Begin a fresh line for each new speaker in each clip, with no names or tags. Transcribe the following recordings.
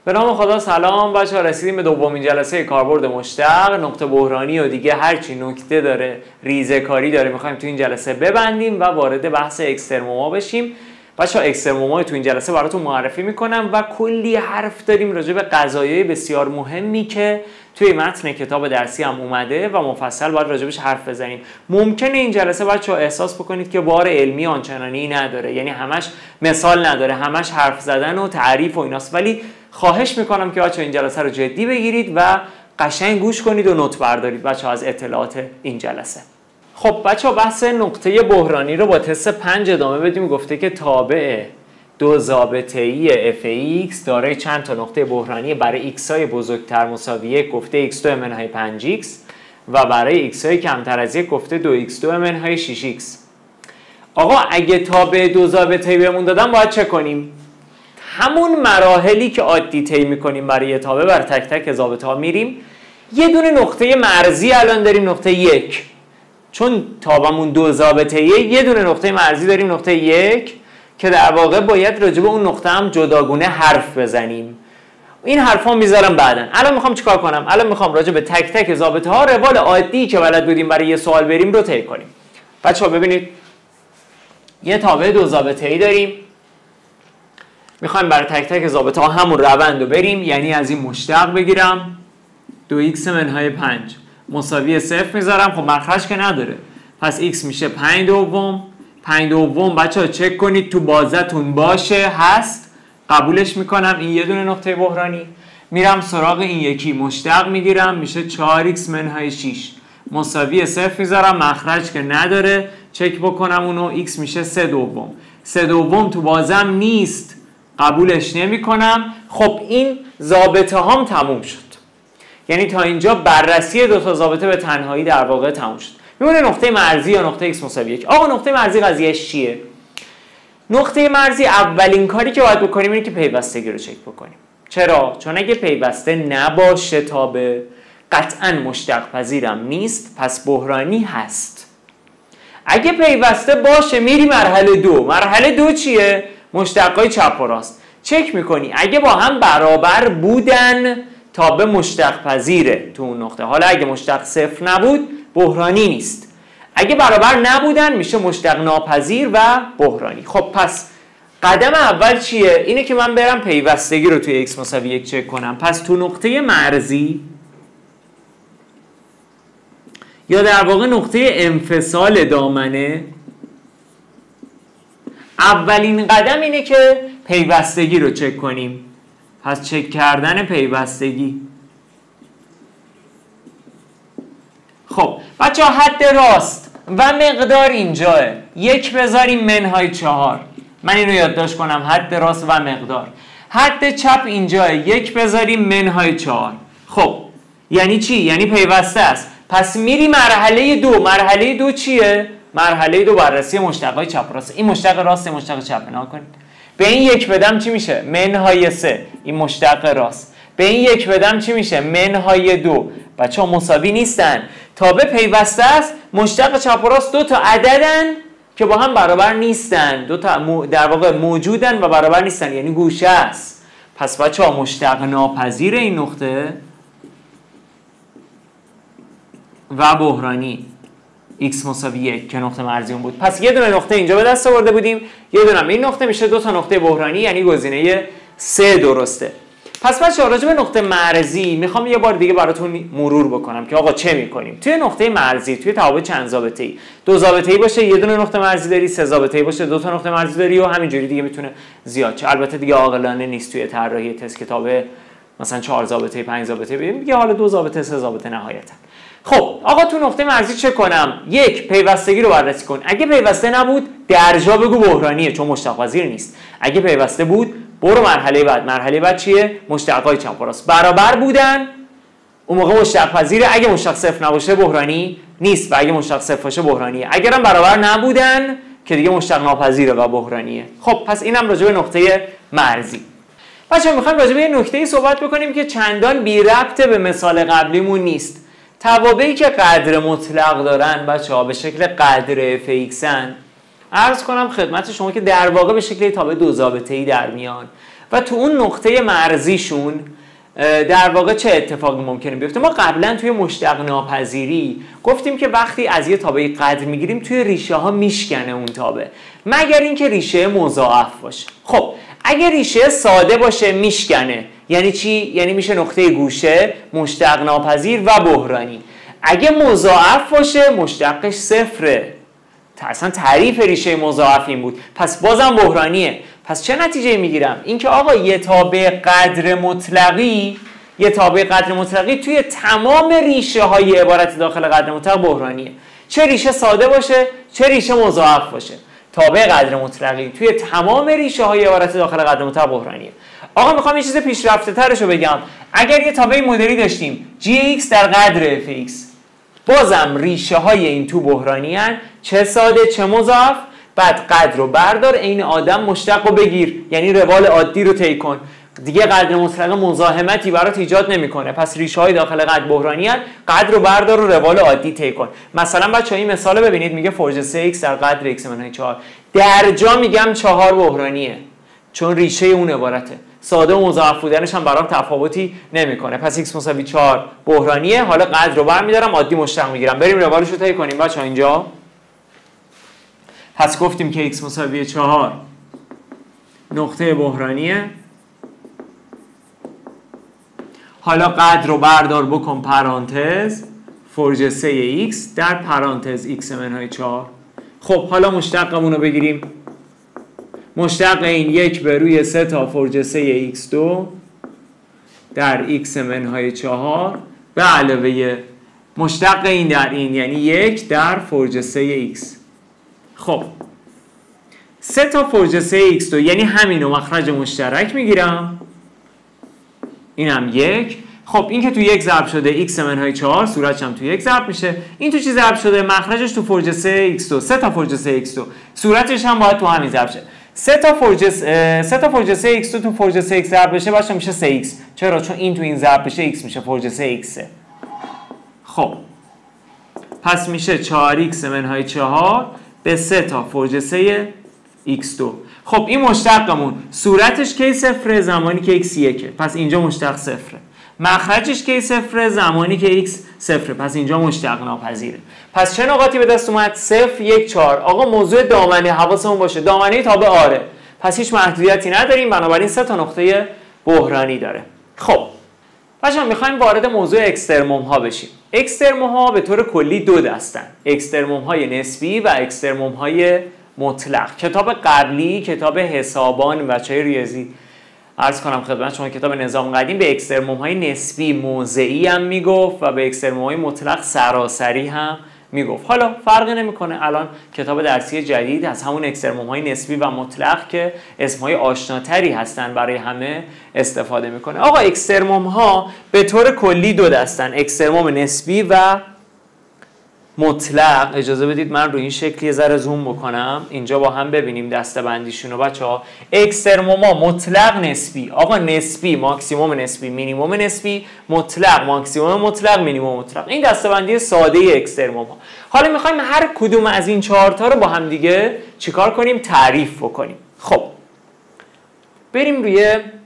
به نام خدا. سلام بچه‌ها، رسیدیم به دومین جلسه کاربرد مشتق. نقطه بحرانی و دیگه هرچی نکته داره، ریزه‌کاری داره، می‌خوایم تو این جلسه ببندیم و وارد بحث اکسترموما بشیم. بچه‌ها اکسترموما تو این جلسه براتون معرفی می‌کنم و کلی حرف داریم راجع به قضایای بسیار مهمی که توی متن کتاب درسی هم اومده و مفصل باید راجبش حرف بزنیم. ممکنه این جلسه بچه‌ها احساس بکنید که بار علمی آنچنانی نداره، یعنی همش مثال نداره، همش حرف زدن و تعریف و ایناست، ولی خواهش میکنم که بچه‌ها این جلسه رو جدی بگیرید و قشنگ گوش کنید و نوت بردارید بچه‌ها از اطلاعات این جلسه. خب بچه‌ها بحث نقطه بحرانی رو با تست 5 ادامه بدیم. گفته که تابع دو ضابطه‌ای fx دارای چند تا نقطه بحرانی برای x های بزرگتر مساوی 1 گفته x2 منهای 5x و برای x های کمتر از 1 گفته 2x2 منهای 6x. آقا اگه تابع دو ضابطه‌ای بهمون دادن باید چه کنیم؟ همون مراحلی که عادی طی می‌کنیم برای تابع بر تک تک ضابطه‌ها میریم. یه دونه نقطه مرزی الان داریم، نقطه 1. چون تابعمون دو ضابطه‌ایه یه دونه نقطه مرزی داریم، نقطه 1، که در واقع باید راجع به اون نقطه هم جداگونه حرف بزنیم. این حرفا میذارم بعدن. الان میخوام چیکار کنم؟ الان میخوام راجع به تک تک ضابطه‌ها روال عادی که بلد بودیم برای یه سوال بریم رو طی کنیم. بچه‌ها ببینید، یه تابع دو ضابطه‌ای داریم. میخوایم برای تک تک ضابطه‌ها همون روند رو بریم، یعنی از این مشتق بگیرم 2x منهای 5 مساوی 0 میذارم. خب مخرج که نداره، پس x میشه 5/2. 5/2 بچه‌ها چک کنید تو بازتون باشه، هست، قبولش میکنم. این یه دونه نقطه بحرانی. میرم سراغ این یکی، مشتق میگیرم، میشه 4x منهای 6 مساوی 0 میذارم. مخرج که نداره، چک بکنم اونو، x میشه 3/2. 3/2 تو بازم نیست، قبولش نمی کنم. خب این ضابطه هام تموم شد، یعنی تا اینجا بررسی دو تا ضابطه به تنهایی در واقع تموم شد. میمونه نقطه مرزی یا نقطه x مساوی 1. آقا نقطه مرزی قضیهش چیه؟ نقطه مرزی اولین کاری که باید بکنیم اینه که پیوستگی رو چک بکنیم. چرا؟ چون اگه پیوسته نباشه تابع قطعا مشتق پذیرم نیست، پس بحرانی هست. اگه پیوسته باشه میری مرحله 2. مرحله 2 چیه؟ مشتقای چپ و راست چک میکنی. اگه با هم برابر بودن تابع مشتق پذیره تو اون نقطه. حالا اگه مشتق صفر نبود بحرانی نیست. اگه برابر نبودن میشه مشتق ناپذیر و بحرانی. خب پس قدم اول چیه؟ اینه که من برم پیوستگی رو توی x مساوی 1 چک کنم. پس تو نقطه مرزی یا در واقع نقطه انفصال دامنه، اولین قدم اینه که پیوستگی رو چک کنیم. پس چک کردن پیوستگی. خب بچه ها حد راست و مقدار اینجاه، 1 بذاریم منهای 4. من اینو یادداشت کنم، حد راست و مقدار. حد چپ اینجاه، 1 بذاریم منهای 4. خب یعنی چی؟ یعنی پیوسته است. پس میری مرحله 2. مرحله 2 چیه؟ مرحله 2 بررسی مشتقای چپ راست. این مشتق راست، مشتق چپ. نگاه کنید، به این 1 بدم چی میشه؟ منهای 3. این مشتق راست. به این 1 بدم چی میشه؟ منهای 2. بچه‌ها مساوی نیستن. تابع پیوسته است، مشتق چپ و راست دو تا عددن که با هم برابر نیستن، دو تا در واقع موجودن و برابر نیستن، یعنی گوشه است. پس بچه‌ها مشتق ناپذیر این نقطه و بحرانی x مساوی 1 که نقطه مرزی اون بود. پس یه دونه نقطه اینجا به دست آورده بودیم، یه دونه این نقطه میشه دو تا نقطه بحرانی، یعنی گزینه 3 درسته. پس بچه‌ها راجع به نقطه مرزی میخوام یه بار دیگه براتون مرور بکنم که آقا چه میکنیم توی نقطه مرزی. توی تابع چند ضابطه‌ای، دو ضابطه‌ای باشه یه دونه نقطه مرزی داری، سه ضابطه‌ای باشه دو تا نقطه مرزی داری و همینجوری دیگه میتونه زیاد شه. البته دیگه عاقلانه نیست توی طراحی تست کتاب مثلا 4 ضابطه‌ای 5 ضابطه‌ای بگیم دیگه، حالا 2 ضابطه 3 ضابطه نهایتا. خب آقا تو نقطه مرزی چه کنم؟ 1 پیوستگی رو بررسی کن. اگه پیوسته نبود درجا بگو بحرانیه چون مشتق پذیر نیست. اگه پیوسته بود برو مرحله بعد. مرحله بعد چیه؟ مشتقای چپ و راست برابر بودن، اون موقع مشتق پذیره. اگه مشتق صفر نباشه بحرانی نیست و اگه مشتق صفر باشه بحرانیه. اگرم برابر نبودن که دیگه مشتق ناپذیره و بحرانیه. خب پس اینم راجع به نقطه مرزی. بچه‌ها میخوایم راجع به یه نکته‌ای صحبت بکنیم که چندان بی ربط به مثال قبلیمون نیست. توابعی که قدر مطلق دارن بچه‌ها به شکل قدر fxن، عرض کنم خدمت شما که در واقع به شکل تابع دو ضابطه‌ای در میان و تو اون نقطه مرزیشون در واقع چه اتفاقی ممکنه بیفته. ما قبلا توی مشتق ناپذیری گفتیم که وقتی از یه تابعی قدر میگیریم توی ریشه ها میشکنه اون تابع، مگر اینکه ریشه مضاعف باشه. خب اگه ریشه ساده باشه میشکنه، یعنی چی؟ یعنی میشه نقطه گوشه، مشتق ناپذیر و بحرانی. اگه مضاعف باشه مشتقش صفره. اصلا تعریف ریشه مضاعف این بود، پس بازم بحرانیه. پس چه نتیجه میگیرم؟ اینکه آقا یه تابع قدر مطلقی توی تمام ریشه های عبارت داخل قدر مطلق بحرانیه، چه ریشه ساده باشه چه ریشه مضاعف باشه. تابع قدر مطلقی توی تمام ریشه های عبارت داخل قدر مطلق بحرانیه. آقا میخوام یه چیز پیشرفته ترشو بگم. اگر یه تابع مدلی داشتیم gx در قدر fx، بازم ریشه های این تو بحرانی هن، چه ساده چه مضاعف. بعد قدر رو بردار، این آدم مشتق رو بگیر، یعنی روال عادی رو طی کن، دیگه قدر مطلق مزاحمتی برات ایجاد نمیکنه. پس ریشه های داخل قدر بحرانی هن، قدر رو بردار و روال عادی طی کن. مثلا بچه‌ها این مثال رو ببینید، میگه فرض 3x در قدر x منهای 4. در جا میگم 4 بحرانیه چون ریشه اون عبارته، ساده و مضاعف بودنش هم برام تفاوتی نمیکنه. پس x مساوی 4 بحرانیه. حالا قدر رو برمی‌دارم، عادی مشتق میگیرم. بریم روالش رو طی کنیم بچه‌ها. اینجا پس گفتیم که x مساوی 4 نقطه بحرانیه. حالا قدر رو بردار بکن پرانتز فرض 3x در پرانتز x منهای 4. خب حالا مشتقمون رو بگیریم. مشتق این 1 به روی 3 تا فرض 3x2 در x منهای 4 به علاوه مشتق این در این، یعنی 1 در فرض 3x. خب 3 تا فرض 3x2 یعنی همینو مخرج مشترک میگیرم، اینم 1. خب این که تو 1 ضرب شده x منهای 4 صورتش هم تو 1 ضرب میشه. این تو چی ضرب شده؟ مخرجش تو فرض 3x2، 3 تا فرض 3x2 صورتش هم باید تو همین ضرب شه. 3 تا فرض 3x2 تو فرض 3x ضرب بشه باشه میشه 3x. چرا؟ چون این تو این ضرب بشه x میشه فرض 3x. خب پس میشه 4x منهای 4 به 3 تا فرض 3x2. خب این مشتقمون صورتش کی صفره؟ زمانی که x 1. پس اینجا مشتق صفره. مخرجش کی صفره؟ زمانی که x صفره. پس اینجا مشتق ناپذیره. پس چه نقاطی به دست اومد؟ 0 1 4. آقا موضوع دامنه حواسمون باشه، دامنه تابع آره، پس هیچ محدودیتی نداریم، بنابراین 3 تا نقطه بحرانی داره. خب بچه‌ها میخوایم وارد موضوع اکسترموم ها بشیم. اکسترموم ها به طور کلی دو دستن، اکسترموم های نسبی و اکسترموم های مطلق. کتاب قبلی، کتاب حسابان بچهای ریاضی، عرض کنم خدمت شما، کتاب نظام قدیم به اکسترموم های نسبی موضعی هم میگفت و به اکسترموم های مطلق سراسری هم میگفت. حالا فرقی نمیکنه، الان کتاب درسی جدید از همون اکسترموم های نسبی و مطلق که اسمهای آشناتری هستن برای همه استفاده میکنه. آقا اکسترموم ها به طور کلی دو دستن، اکسترموم نسبی و مطلق. اجازه بدید من روی این شکلی یه ذره زوم بکنم اینجا با هم ببینیم دسته‌بندیشون رو بچه‌ها. اکسترموما مطلق نسبی. آقا نسبی ماکسیموم نسبی مینیموم نسبی، مطلق ماکسیموم مطلق مینیموم مطلق. این دسته‌بندی ساده اکسترموما. حالا می‌خوایم هر کدوم از این 4 تا رو با هم دیگه چیکار کنیم؟ تعریف بکنیم. خب بریم روی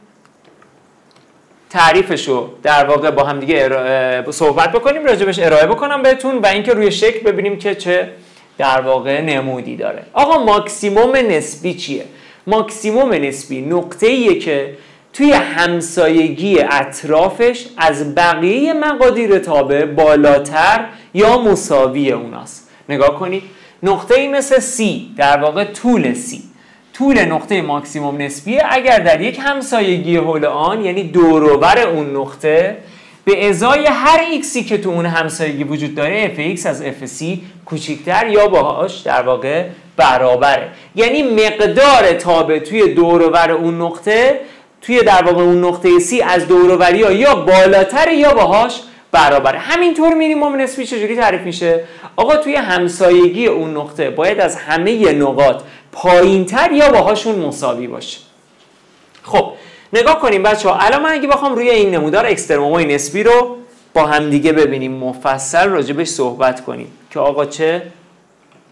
تعریفشو در واقع با هم دیگه صحبت بکنیم، راجبش ارائه بکنم بهتون و اینکه روی شکل ببینیم که چه در واقع نمودی داره. آقا ماکسیموم نسبی چیه؟ ماکسیموم نسبی نقطه‌ایه که توی همسایگی اطرافش از بقیه مقادیر تابع بالاتر یا مساوی اوناست. نگاه کنید، نقطه‌ای مثل C، در واقع طول C، طول نقطه ماکسیموم نسبیه اگر در یک همسایگی حول آن، یعنی دوروبر اون نقطه، به ازای هر ایکسی که تو اون همسایگی وجود داره fx از fc کوچکتر یا باهاش در واقع برابره. یعنی مقدار تابع توی دوروبر اون نقطه، توی در واقع اون نقطه c از دوروبری ها یا بالاتر یا باهاش برابره. همینطور مینیمم نسبی چجوری تعریف میشه؟ آقا توی همسایگی اون نقطه باید از همه نقاط پایینتر یا باهاشون مساوی باشه. خب نگاه کنیم بچه‌ها، الان من اگه بخوام روی این نمودار اکسترمومای نسبی رو با هم دیگه ببینیم، مفصل راجبش صحبت کنیم که آقا چه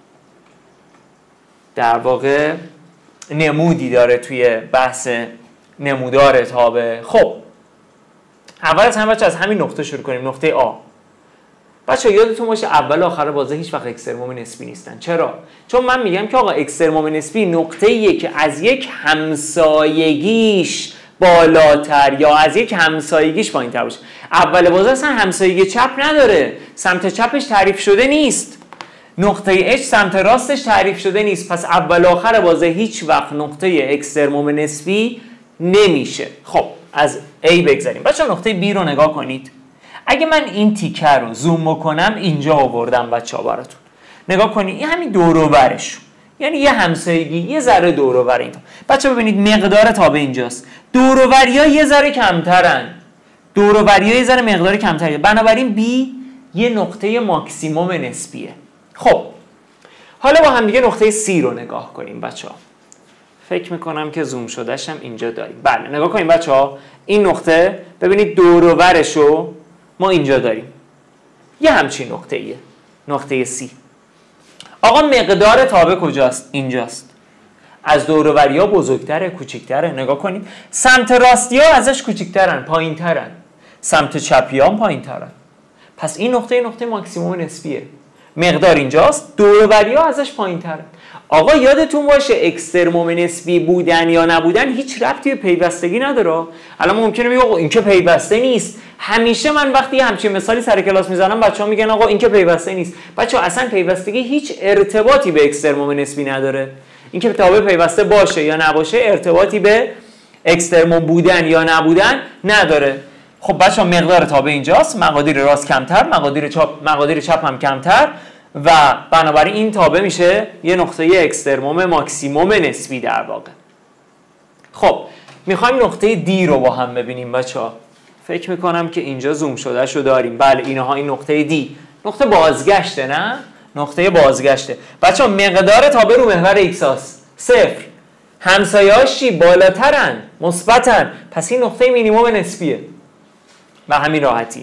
در واقع نمودی داره توی بحث نمودار تابع. خب اول از همه از همین نقطه شروع کنیم، نقطه آ. بچه یادتون باشه اول و آخر بازه هیچ وقت اکسترموم نسبی نیستن. چرا؟ چون من میگم که آقا اکسترموم نسبی نقطه‌ایه که از یک همسایگیش بالاتر یا از یک همسایگیش پایین‌تر باشه. اول بازه اصلا همسایگی چپ نداره، سمت چپش تعریف شده نیست، نقطه H سمت راستش تعریف شده نیست، پس اول و آخر بازه هیچ وقت نقطه اکسترموم نسبی نمیشه. خب از A بگذاریم. بچه نقطه B رو نگاه کنید. اگه من این تیکه رو زوم بکنم اینجا آوردم بچه‌ها براتون. نگاه کنید این همین دور و برش، یعنی یه همسایگی یه ذره دور و بر این. بچه‌ها ببینید مقدار تابع اینجاست، دور و بری‌ها یه ذره کمترن، دور و بری‌ها یه ذره مقدار کمتره، بنابراین B یه نقطه ماکسیموم نسبیه. خب حالا با هم دیگه نقطه C رو نگاه کنیم بچه‌ها. فکر میکنم که زوم شدهشم اینجا داریم. بله نگاه کنیم بچه‌ها، این نقطه ببینید دور و برشو ما اینجا داریم، یه همچین نقطه ایه، نقطه C. آقا مقدار تابع کجاست؟ اینجاست. از دور و بری‌ها بزرگتره کوچیک‌تره؟ نگاه کنید سمت راستی‌ها ازش کوچیک‌ترن پایین‌ترن، سمت چپی‌ها پایین‌ترن، پس این نقطه ماکسیموم نسبیه. مقدار اینجاست، دور و بری‌ها ازش پایین‌ترن. آقا یادتون باشه اکسترموم نسبی بودن یا نبودن هیچ ربطی به پیوستگی نداره. الان ممکنه بگم آقا این که پیوسته نیست. همیشه من وقتی همچین مثالی سر کلاس میزنم بچه‌ها میگن آقا این که پیوسته نیست. بچه‌ها اصلا پیوستگی هیچ ارتباطی به اکسترموم نسبی نداره. این که تابع پیوسته باشه یا نباشه ارتباطی به اکسترموم بودن یا نبودن نداره. خب بچه‌ها مقدار تابع اینجاست، مقادیر راست کمتر، مقادیر چپ هم کمتر و بنابراین این تابع میشه یه نقطه اکسترموم ماکسیموم نسبی در واقع. خب میخوایم نقطه دی رو با هم ببینیم بچه‌ها. فکر میکنم که اینجا زوم شده شو داریم. بله اینها این نقطه دی، نقطه بازگشته، نه نقطه بازگشته. بچه‌ها مقدار تابع رو محور ایکس هاست، صفر. همسایه‌هاش چی؟ بالاترن، مثبتن، پس این نقطه مینیمم نسبیه به همین راحتی.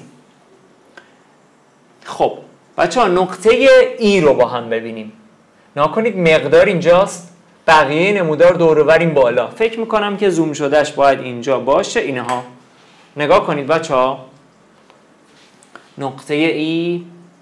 خب بچه‌ها نقطه ای رو با هم ببینیم. نگاه کنید مقدار اینجاست، بقیه نمودار دور و بر این بالا. فکر میکنم که زوم شدهش باید اینجا باشه. اینها نگاه کنید بچه‌ها، نقطه ای،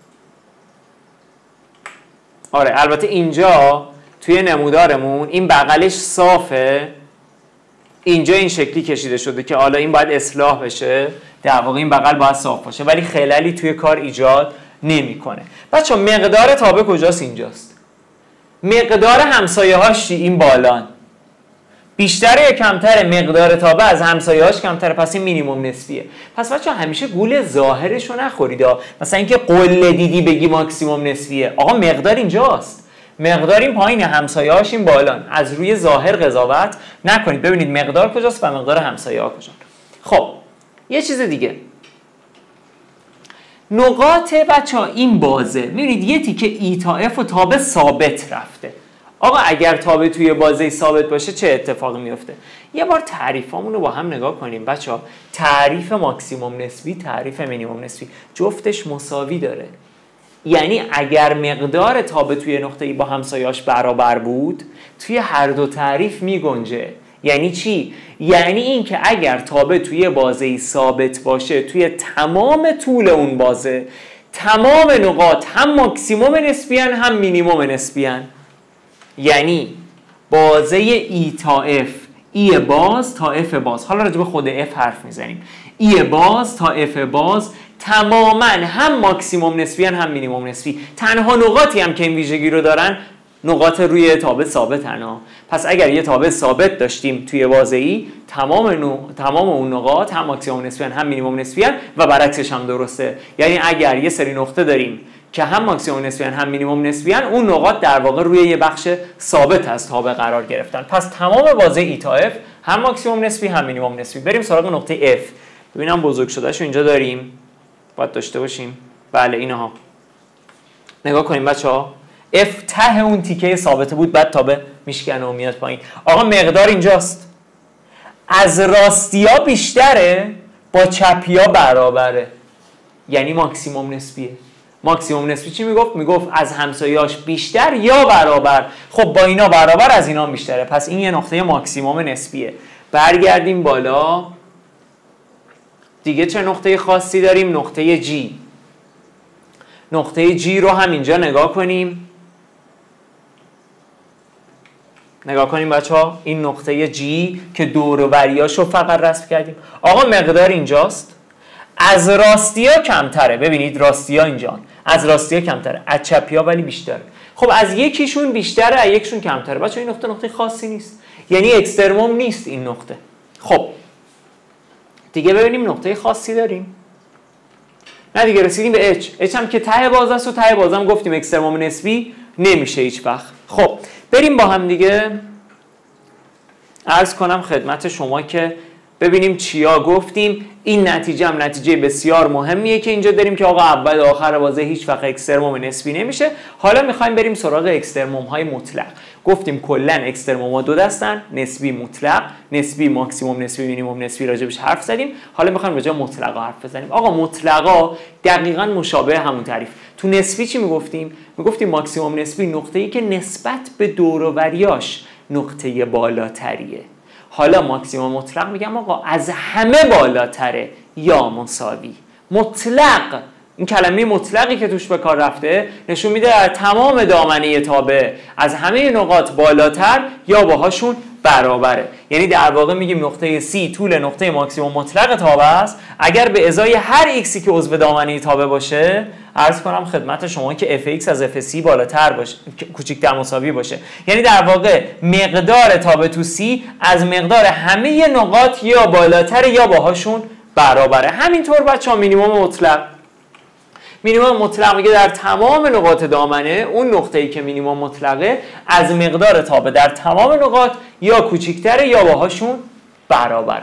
آره البته اینجا توی نمودارمون این بغلش صافه، اینجا این شکلی کشیده شده که حالا این باید اصلاح بشه، در واقع این بغل باید صاف باشه ولی خلالی توی کار ایجاد نمیکنه. بچه‌ها مقدار تابع کجاست؟ اینجاست. مقدار همسایه‌هاش این بالان، بیشتره یا کمتره؟ مقدار تابع از همسایه‌هاش کمتره، پس این مینیمم نسبیه. پس بچه‌ها همیشه گول ظاهرش رو نخورید. مثلا اینکه قله دیدی بگی ماکسیمم نسبیه، آقا مقدار اینجاست، مقدار این پایین، همسایه‌هاش این بالان، از روی ظاهر قضاوت نکنید. ببینید مقدار کجاست و مقدار همسایه‌ها کجاست. خب یه چیز دیگه، نقاط بچه‌ها این بازه میبینید یه تیکه ای تا اف و تابع ثابت رفته. آقا اگر تابع توی بازه ثابت باشه چه اتفاقی میفته؟ یه بار تعریفامون رو با هم نگاه کنیم بچه‌ها. تعریف ماکسیمم نسبی، تعریف مینیمم نسبی، جفتش مساوی داره. یعنی اگر مقدار تابع توی نقطه‌ای با همسایه‌اش برابر بود توی هر دو تعریف میگنجه. یعنی چی؟ یعنی این که اگر تابع توی بازه‌ای ثابت باشه توی تمام طول اون بازه تمام نقاط هم ماکسیموم نسبیان هم مینیموم نسبیان. یعنی بازه ای تا اف، ای باز تا اف باز، حالا راجع به خود اف حرف میزنیم، ای باز تا اف باز تماما هم ماکسیموم نسبیان هم مینیموم نسبی. تنها نقاطی هم که این ویژگی رو دارن نقاط روی تابع ثابتن. پس اگر یه تابع ثابت داشتیم توی بازه‌ای تمام اون نقاط هم ماکسیموم نسبیان هم مینیموم نسبیان و برعکسش هم درسته. یعنی اگر یه سری نقطه داریم که هم ماکسیموم نسبیان هم مینیموم نسبیان، اون نقاط در واقع روی یه بخش ثابت از تابع قرار گرفتن. پس تمام بازه ای تا اف هم ماکسیموم نسبی هم مینیموم نسبی. بریم سراغ نقطه اف. ببینم بزرگ شدهشو اینجا داریم، باید داشته باشیم. بله اینها نگاه کنیم بچه‌ها، اف ته اون تیکه ثابته بود بعد تابع میشکنه و میاد پایین. آقا مقدار اینجاست، از راستیا بیشتره با چپیا برابره، یعنی ماکسیموم نسبیه. ماکسیموم نسبی چی میگفت؟ میگفت از همسایه‌اش بیشتر یا برابر. خب با اینا برابر، از اینا بیشتره، پس این یه نقطه ماکسیموم نسبیه. برگردیم بالا. دیگه چه نقطه خاصی داریم؟ نقطه G. نقطه G رو هم اینجا نگاه کنیم. نگاه کنیم بچه ها، این نقطه G که دور و بریاشو فقط رسم کردیم. آقا مقدار اینجاست، از راستی ها کمتره. ببینید راستی ها اینجا، از راستی ها کمتره، از چپی ها ولی بیشتره. خب از یکیشون بیشتره، از یکیشون کمتره. بچه این نقطه خاصی نیست، یعنی اکسترموم نیست این نقطه. خب دیگه ببینیم نقطه خاصی داریم؟ نه دیگه، رسیدیم به H هم که ته بازه است و ته بازه هم گفتیم اکسترموم نسبی نمیشه هیچ وقت. خب بریم با هم دیگه عرض کنم خدمت شما که ببینیم چیا گفتیم. این نتیجه هم نتیجه بسیار مهمیه که اینجا داریم که آقا اول و آخر بازه هیچ وقت اکسترموم نسبی نمیشه. حالا میخوایم بریم سراغ اکسترموم های مطلق. گفتیم کلا اکسترموم ها دو دستن، نسبی مطلق، نسبی ماکسیموم نسبی مینیموم نسبی، راجبش حرف زدیم. حالا میخوایم راجع مطلقا حرف بزنیم. آقا مطلقا دقیقاً مشابه همون تعریف. تو نسبی چی میگفتیم؟ میگفتیم ماکسیموم نسبی نقطه‌ای که نسبت به دور و بریاش نقطه بالاتریه. حالا ماکسیموم مطلق میگم آقا از همه بالاتره یا مساوی. مطلق، این کلمه مطلقی که توش به کار رفته نشون میده در تمام دامنه تابع از همه نقاط بالاتر یا باهاشون برابره. یعنی در واقع میگیم نقطه C طول نقطه ماکسیموم مطلق تابع است اگر به ازای هر xی که عضو دامنه تابع باشه، عرض کنم خدمت شما که fx از fc بالاتر باشه، کوچکتر مساوی باشه. یعنی در واقع مقدار تابع تو C از مقدار همه نقاط یا بالاتر یا باهاشون برابره. همینطور بچه‌ها مینیمم مطلق، مینیمم مطلق میگه در تمام نقاط دامنه اون نقطه‌ای که مینیمم مطلقه از مقدار تابع در تمام نقاط یا کوچکتره یا باهاشون برابره.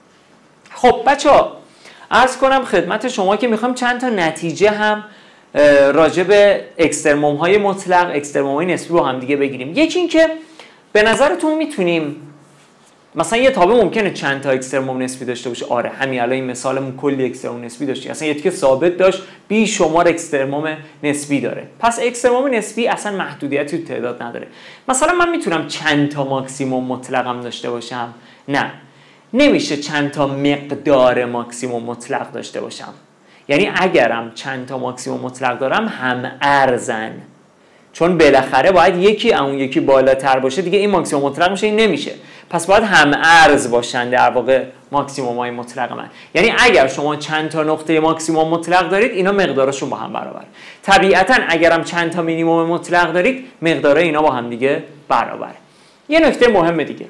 خب بچه‌ها عرض کنم خدمت شما که میخوام چند تا نتیجه هم راجع به اکسترموم های مطلق، اکسترموم های نسبی با هم دیگه بگیریم. یکی این که به نظرتون میتونیم مثلا یه تابع ممکنه چند تا اکسترموم نسبی داشته باشه؟ آره، همین الان این مثالمون کلی اکسترموم نسبی داشتیم. اصلا یه تیکه ثابت داشت بی شمار اکسترموم نسبی داره. پس اکسترموم نسبی اصلا محدودیتی تو تعداد نداره. مثلا من میتونم چند تا ماکسیموم مطلقم داشته باشم؟ نه، نمیشه چند تا مقدار ماکسیموم مطلق داشته باشم. یعنی اگرم چند تا ماکسیموم مطلق دارم هم ارزن، چون بالاخره باید یکی اون یکی بالاتر باشه دیگه این ماکسیموم مطلق میشه، این نمیشه. پس باید هم ارز باشن در واقع ماکسیموم های مطلق من. یعنی اگر شما چند تا نقطه ماکسیموم مطلق دارید اینا مقدارشون با هم برابر. طبیعتا اگرم چند تا مینیموم مطلق دارید مقدارای اینا با هم دیگه برابره. یه نکته مهم دیگه،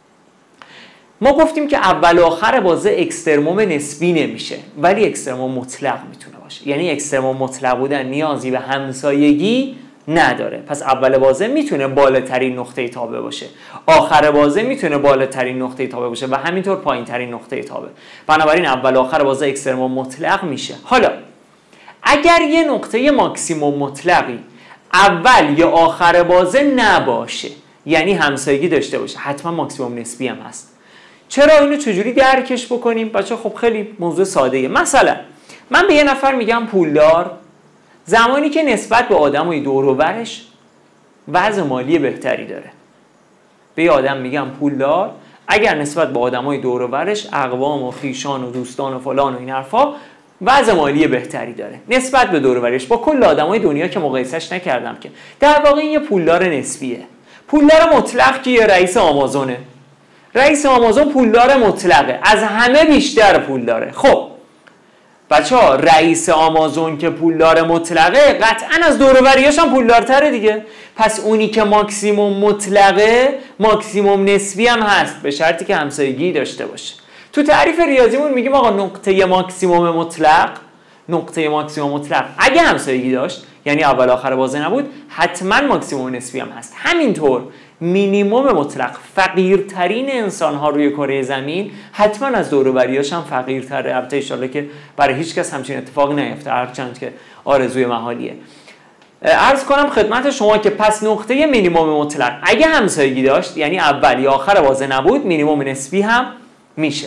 ما گفتیم که اول و آخر بازه اکسترموم نسبی نمیشه ولی اکسترموم مطلق میتونه باشه. یعنی اکسترموم مطلق بودن نیازی به همسایگی نداره. پس اول بازه میتونه بالاترین نقطه تابع باشه، آخر بازه میتونه بالاترین نقطه تابع باشه و همینطور پایینترین نقطه تابع. بنابراین اول و آخر بازه اکسترموم مطلق میشه. حالا اگر یه نقطه ماکسیموم مطلقی اول یا آخر بازه نباشه، یعنی همسایگی داشته باشه، حتما ماکسیموم نسبی هم هست. چرا اینو چجوری درکش بکنیم بچه؟ خب خیلی موضوع ساده‌ایه. مثلا من به یه نفر میگم پولدار زمانی که نسبت به آدمای دور و برش وضع مالی بهتری داره. به یه آدم میگم پولدار اگر نسبت به آدمای دور و برش، اقوام و خویشان و دوستان و فلان و این حرفا، وضع مالی بهتری داره نسبت به دور و برش با کل آدمای دنیا که مقایسهش نکردم که. در واقع این یه پولدار نسبیه. پولدار مطلق که یه رئیس آمازونه. رئیس آمازون پولدار مطلقه، از همه بیشتر پول داره. خب بچه‌ها رئیس آمازون که پولدار مطلقه قطعا از دور و بریاش هم پولدارتره دیگه. پس اونی که ماکسیموم مطلقه ماکسیموم نسبی هم هست به شرطی که همسایگی داشته باشه. تو تعریف ریاضیمون میگیم آقا نقطه ماکسیموم مطلق، نقطه ماکسیموم مطلق اگه همسایگی داشت یعنی اول آخر بازه نبود، حتما ماکسیموم نسبی هم هست. همینطور مینیموم مطلق، فقیرترین انسان‌ها روی کره زمین حتما از دور و بریاش هم فقیرتره. البته ان شاءالله که برای هیچ کس همچین اتفاقی نیفته، هرچند که آرزوی محالیه. عرض کنم خدمت شما که پس نقطه مینیموم مطلق اگه همسایگی داشت یعنی اول یا آخر بازه نبود، مینیموم نسبی هم میشه.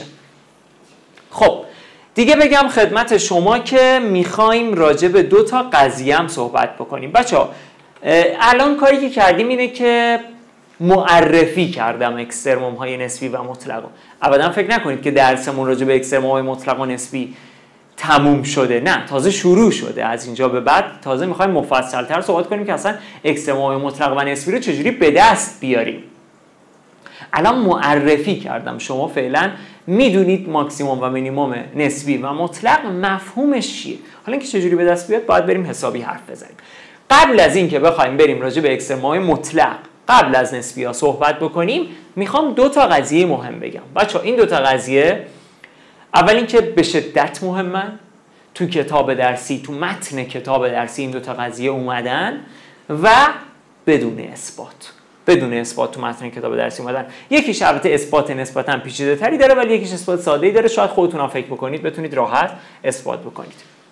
خب دیگه بگم خدمت شما که میخوایم راجع به دو تا قضیه هم صحبت بکنیم. بچه‌ها الان کاری که کردیم اینه که معرفی کردم اکسترموم های نسبی و مطلق. ابدا فکر نکنید که درسمون راجع به اکسترموم های مطلق و نسبی تموم شده، نه، تازه شروع شده. از اینجا به بعد تازه میخوایم مفصل‌تر صحبت کنیم که اصلا اکسترموم های مطلق و نسبی رو چجوری به دست بیاریم. الان معرفی کردم، شما فعلا میدونید ماکسیموم و مینیموم نسبی و مطلق مفهومش چیه. حالا اینکه چجوری به دست بیاد باید بریم حسابی حرف بزنیم. قبل از اینکه بخوایم بریم راجع به اکسترموم های مطلق قبل از نسبی ها صحبت بکنیم، میخوام 2 تا قضیه مهم بگم. بچه‌ها این 2 تا قضیه، اول اینکه به شدت مهمن، تو کتاب درسی، تو متن کتاب درسی این 2 تا قضیه اومدن و بدون اثبات تو متن کتاب درسی اومدن. یکیش البته اثبات نسبتاً پیچیده‌تری داره ولی یکیش اثبات ساده‌ای داره، شاید خودتون هم فکر بکنید بتونید راحت اثبات بکنید.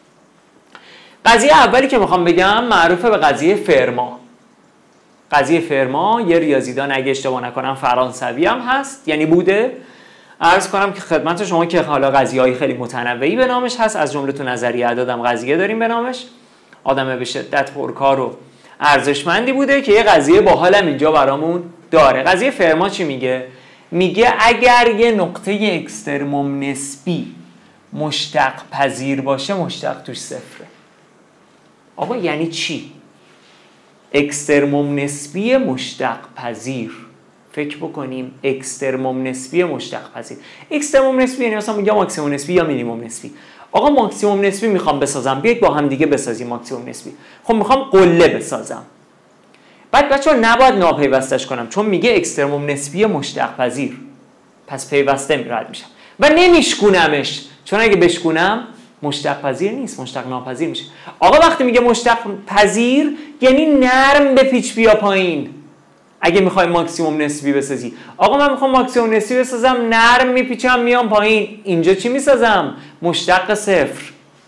قضیه اولی که میخوام بگم معروفه به قضیه فرما. قضیه فرما یه ریاضیدان اگه اشتباه نکنم فرانسوی هم هست، یعنی بوده. عرض کنم که خدمت شما که حالا قضیه‌های خیلی متنوعی به نامش هست، از جمله تو نظریه اعداد هم قضیه داریم به نامش. آدم به شدت پرکار و ارزشمندی بوده که یه قضیه باحالم اینجا برامون داره. قضیه فرما چی میگه؟ میگه اگر یه نقطه اکسترموم نسبی مشتق پذیر باشه، مشتق توش صفره. آقا یعنی چی؟ اکسترموم نسبی مشتق پذیر. فکر بکنیم اکسترموم نسبی مشتق پذیر. اکسترموم نسبی یعنی مثلا یا ماکسیموم نسبی یا مینیموم نسبی. آقا ماکسیموم نسبی میخوام بسازم، بیاید با هم دیگه بسازیم ماکسیموم نسبی. خب میخوام قله بسازم. بعد بچه‌ها نباید ناپیوستش کنم چون میگه اکسترموم نسبی مشتق پذیر. پس پیوسته رد میشم و نمیشکونمش، چون اگه بشکونم مشتق پذیر نیست، مشتق ناپذیر میشه. آقا وقتی میگه مشتق پذیر یعنی نرم به پیچ بیا پایین. اگه میخوای ماکسیموم نسبی بسازی، آقا من میخوام ماکسیموم نسبی بسازم، نرم میپیچم میام پایین، اینجا چی میسازم؟ مشتق صفر.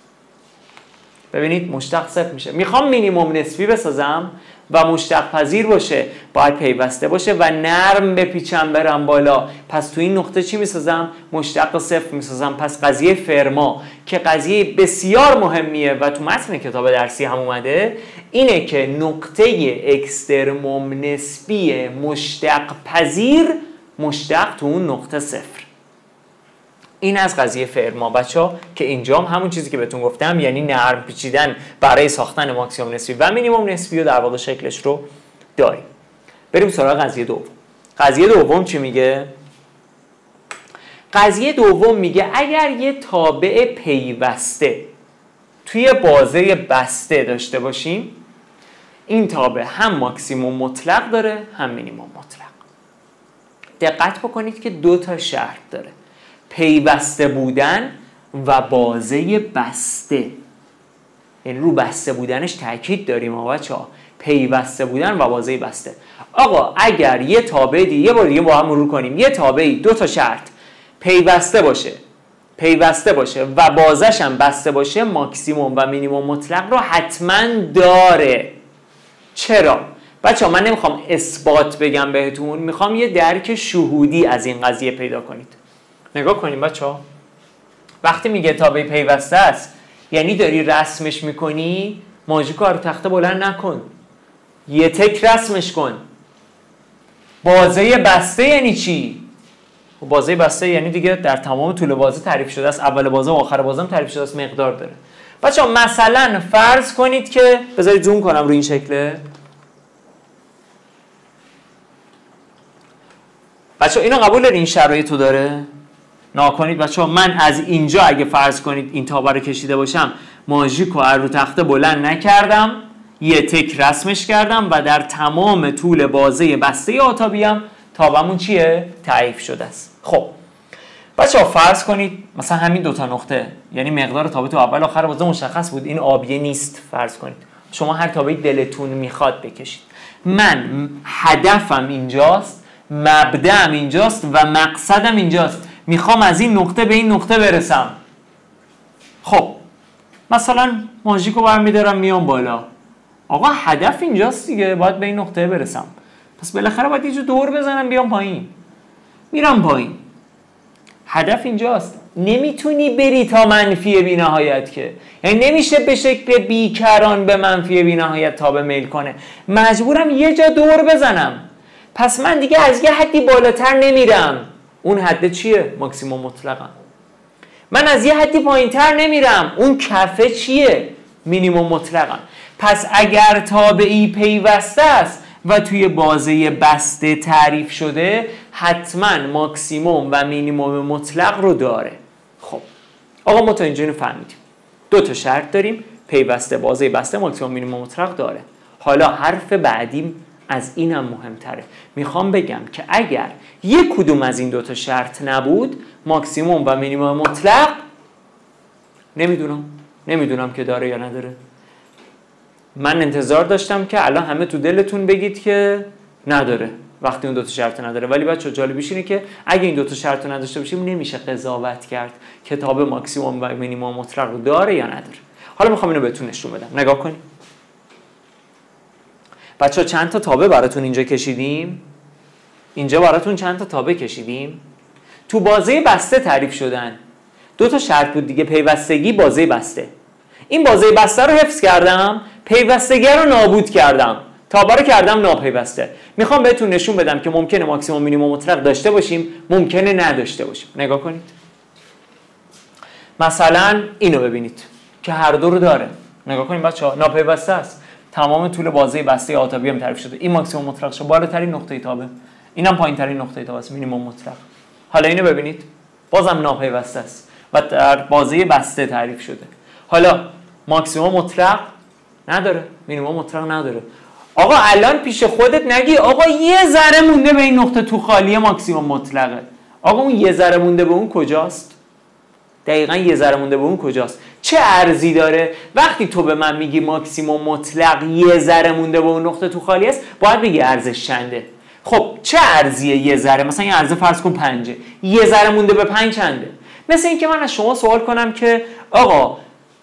ببینید مشتق صفر میشه. میخوام مینیموم نسبی بسازم و مشتق پذیر باشه، باید پیوسته باشه و نرم بپیچم برم بالا. پس تو این نقطه چی میسازم؟ مشتق صفر میسازم. پس قضیه فرما که قضیه بسیار مهمیه و تو متن کتاب درسی هم اومده، اینه که نقطه اکسترموم نسبی مشتق پذیر مشتق تو اون نقطه صفر. این از قضیه فرما بچه‌ها که اینجا هم همون چیزی که بهتون گفتم، یعنی نرم پیچیدن برای ساختن ماکسیموم نسبی و مینیموم نسبی و در واقع شکلش رو داریم. بریم سراغ قضیه دوم. قضیه دوم چی میگه؟ قضیه دوم میگه اگر یه تابع پیوسته توی بازه بسته داشته باشیم، این تابع هم ماکسیموم مطلق داره هم مینیموم مطلق. دقت بکنید که 2 تا شرط داره: پیوسته بودن و بازه بسته. یعنی رو بسته بودنش تاکید داریم بچه‌ها، پیوسته بودن و بازه بسته. آقا اگر یه تابع یه بار دیگه با هم مرور کنیم، یه تابعی 2 تا شرط پیوسته باشه و بازش هم بسته باشه، ماکسیموم و مینیموم مطلق رو حتما داره. چرا؟ بچه‌ها من نمیخوام اثبات بگم بهتون، میخوام یه درک شهودی از این قضیه پیدا کنید. نگاه کنیم بچه‌ها، وقتی میگه تابع پیوسته است یعنی داری رسمش میکنی، ماژیکو رو تخته بلند نکن، یه تک رسمش کن. بازه بسته یعنی چی؟ بازه بسته یعنی دیگه در تمام طول بازه تعریف شده است، اول بازه و آخر بازه هم تعریف شده است، مقدار داره. بچه‌ها مثلا فرض کنید که بذارید زوم کنم رو این شکله. بچه‌ها اینو قبول دارین این شرایطو داره؟ ناکنید بچه‌ها، من از اینجا اگه فرض کنید این تابع رو کشیده باشم، ماژیکو رو تخته بلند نکردم، یه تک رسمش کردم و در تمام طول بازه بسته آتابیم تابعمون چیه؟ تعریف شده است. خب بچه‌ها فرض کنید مثلا همین 2 تا نقطه، یعنی مقدار تابع تو اول آخر بازه مشخص بود، این آبیه نیست. فرض کنید شما هر تابعی دلتون میخواد بکشید. من هدفم اینجاست، مبدأم اینجاست و مقصدم اینجاست، میخوام از این نقطه به این نقطه برسم. خب مثلا ماژیکو برمی‌دارم میام بالا، آقا هدف اینجاست دیگه، باید به این نقطه برسم، پس بالاخره باید یه جو دور بزنم بیام پایین. میرم پایین، هدف اینجاست. نمیتونی بری تا منفی بی‌نهایت که، یعنی نمیشه به شکل بیکران به منفی بی‌نهایت تا به میل کنه، مجبورم یه جا دور بزنم. پس من دیگه از یه حدی بالاتر نمیرم. اون حد چیه؟ ماکسیموم مطلقم. من از یه حدی پایینتر نمیرم. اون کفه چیه؟ مینیموم مطلقم. پس اگر تابعی پیوسته است و توی بازه بسته تعریف شده، حتما ماکسیموم و مینیموم مطلق رو داره. خب آقا ما تا اینجا اینو فهمیدیم. دو تا شرط داریم، پیوسته، بازه بسته، ماکسیموم مینیموم مطلق داره. حالا حرف بعدیم از اینم مهمتره. میخوام بگم که اگر یک کدوم از این دو تا شرط نبود، ماکسیموم و مینیموم مطلق نمیدونم که داره یا نداره. من انتظار داشتم که الان همه تو دلتون بگید که نداره وقتی اون دو تا شرط نداره، ولی بچه‌ها جالبیش اینه که اگه این دو تا شرط نداشته باشیم نمیشه قضاوت کرد کتاب ماکسیموم و مینیموم مطلق رو داره یا نداره. حالا میخوام اینو بهتون نشون بدم. نگاه کنید بچه‌ها، چند تا تابع براتون اینجا کشیدیم. اینجا براتون چند تا تابع کشیدیم. تو بازه بسته تعریف شدن. دو تا شرط بود دیگه، پیوستگی، بازه بسته. این بازه بسته رو حفظ کردم، پیوستگی رو نابود کردم، تابع رو کردم ناپیوسته. میخوام بهتون نشون بدم که ممکنه ماکسیموم مینیموم مطلق داشته باشیم، ممکنه نداشته باشیم. نگاه کنید. مثلا اینو ببینید که هر دو رو داره. نگاه کنید بچه‌ها، ناپیوسته است. تمام طول بازه بسته آ تا بی هم تعریف شده. این ماکسیموم مطلق شه، بالاترین نقطه تابع. اینم پایینترین نقطه تابع است، مینیموم مطلق. حالا اینو ببینید، بازم ناپیوسته است و در بازه بسته تعریف شده. حالا ماکسیموم مطلق نداره، مینیموم مطلق نداره. آقا الان پیش خودت نگی آقا یه ذره مونده به این نقطه تو خالی ماکسیموم مطلقه. آقا اون یه ذره مونده به اون کجاست؟ دقیقاً یه ذره مونده به اون کجاست؟ چه ارزی داره؟ وقتی تو به من میگی ماکسیموم مطلق یه ذره مونده به اون نقطه تو خالی است، باید بگی ارزش چنده. خب چه ارزیه یه ذره؟ مثلا یه ارزه فرض کن 5، یه ذره مونده به 5 چنده؟ مثل اینکه من از شما سوال کنم که آقا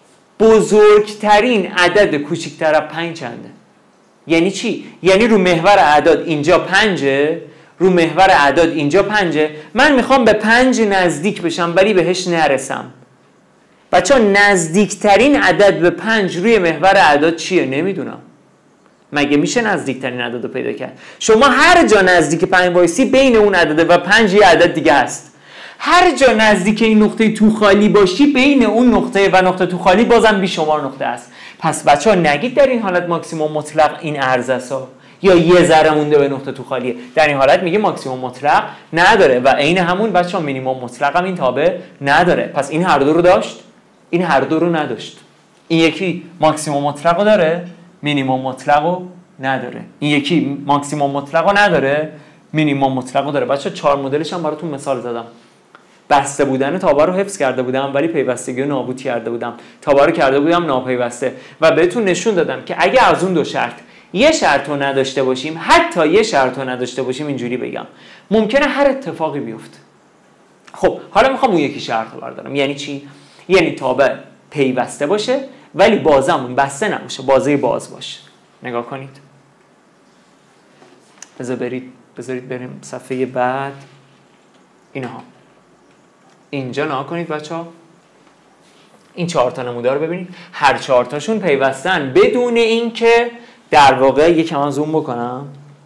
بزرگترین عدد کوچکتر از 5 چنده؟ یعنی چی؟ یعنی رو محور اعداد اینجا 5، رو محور اعداد اینجا 5، من میخوام به 5 نزدیک بشم ولی بهش نرسم. بچه‌ها نزدیکترین عدد به 5 روی محور اعداد چیه؟ نمیدونم. مگه میشه نزدیکترین عدد رو پیدا کرد؟ شما هر جا نزدیک 5 وایسی بین اون عدد و 5 یه عدد دیگه هست. هر جا نزدیک این نقطه تو خالی باشی بین اون نقطه و نقطه تو خالی بازم بیشمار نقطه است. پس بچه‌ها نگید در این حالت ماکسیموم مطلق این ارزه ها یا یه ذره مونده به نقطه تو خالیه. در این حالت میگه ماکسیموم مطلق نداره و عین همون بچه‌ها مینیمم مطلق هم این تابع نداره. پس این هر دو رو داشت، این هر دو رو نداشت. این یکی ماکسیموم مطلق رو داره، مینیمم مطلق رو نداره. این یکی ماکسیموم مطلق رو نداره، مینیمم مطلق رو داره. بچه‌ها 4 مدلش هم براتون مثال زدم. بسته بودن تابع رو حفظ کرده بودم ولی پیوستگی رو نابود کرده بودم. تابع رو کرده بودم ناپیوسته و بهتون نشون دادم که اگه از اون دو شرط یه شرط رو نداشته باشیم، حتی یه شرط رو نداشته باشیم، اینجوری بگم ممکنه هر اتفاقی بیفته. خب حالا میخوام اون یکی شرط رو بردارم. یعنی چی؟ یعنی تابع پیوسته باشه ولی بازمون بسته نباشه، بازه باز باشه. نگاه کنید. بذارید بریم صفحه بعد. اینها اینجا نگاه کنید بچه‌ها. این 4 تا نمودار رو ببینید، هر 4 تاشون پیوستن بدون اینکه در واقع یکم زوم بکنم،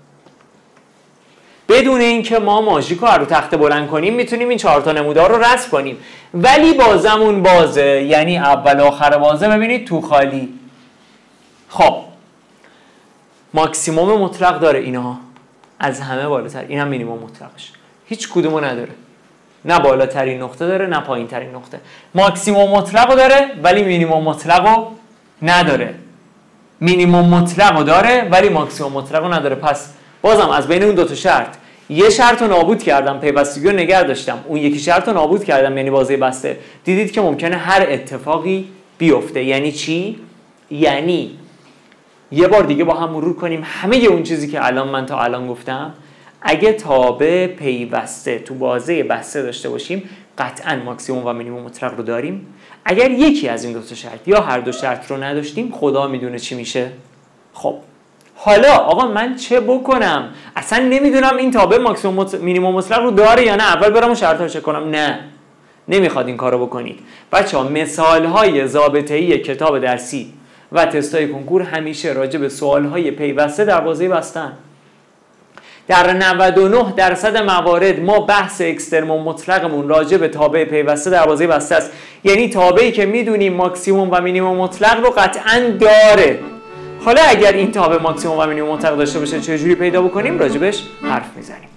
بدون اینکه ما ماژیک رو رو تخته بلند کنیم میتونیم این 4 تا نمودار رو رسم کنیم، ولی بازمون بازه، یعنی اول آخر بازه ببینید تو خالی. خب ماکسیموم مطلق داره اینها، از همه بالاتر. این هم مینیمم مطلقش، هیچ کدومو نداره. نه بالاترین نقطه داره نه پایین ترین نقطه. ماکسیموم مطلق رو داره ولی مینیمم مطلق رو نداره. مینیمم مطلق رو داره ولی ماکسیموم مطلق رو نداره. پس بازم از بین اون دو تا شرط یه شرط رو نابود کردم، پیوستگی رو نگه داشتم، اون یکی شرط رو نابود کردم، یعنی بازه بسته. دیدید که ممکنه هر اتفاقی بیفته. یعنی چی؟ یعنی یه بار دیگه با هم مرور کنیم همه اون چیزی که من تا الان گفتم. اگه تابع پیوسته تو بازه بسته داشته باشیم قطعا ماکسیموم و مینیمم مطلق رو داریم. اگر یکی از این دو تا شرط یا هر دو شرط رو نداشتیم خدا میدونه چی میشه. خب حالا آقا من چه بکنم؟ اصلا نمیدونم این تابع ماکسیموم مینیمم مطلق رو داره یا نه. اول برام شرط رو چک کنم؟ نه، نمیخواد این کارو بکنید. بچه‌ها مثال‌های ضابطه‌ای کتاب درسی و تستای کنکور همیشه راجع به سوال‌های پیوسته در بازه بستن. در 99% موارد ما بحث اکسترموم مطلقمون راجع به تابع پیوسته دروازه بسته است، یعنی تابعی که میدونیم ماکسیموم و مینیموم مطلق رو قطعا داره. حالا اگر این تابع ماکسیموم و مینیموم مطلق داشته باشه چجوری پیدا بکنیم راجبش حرف میزنیم.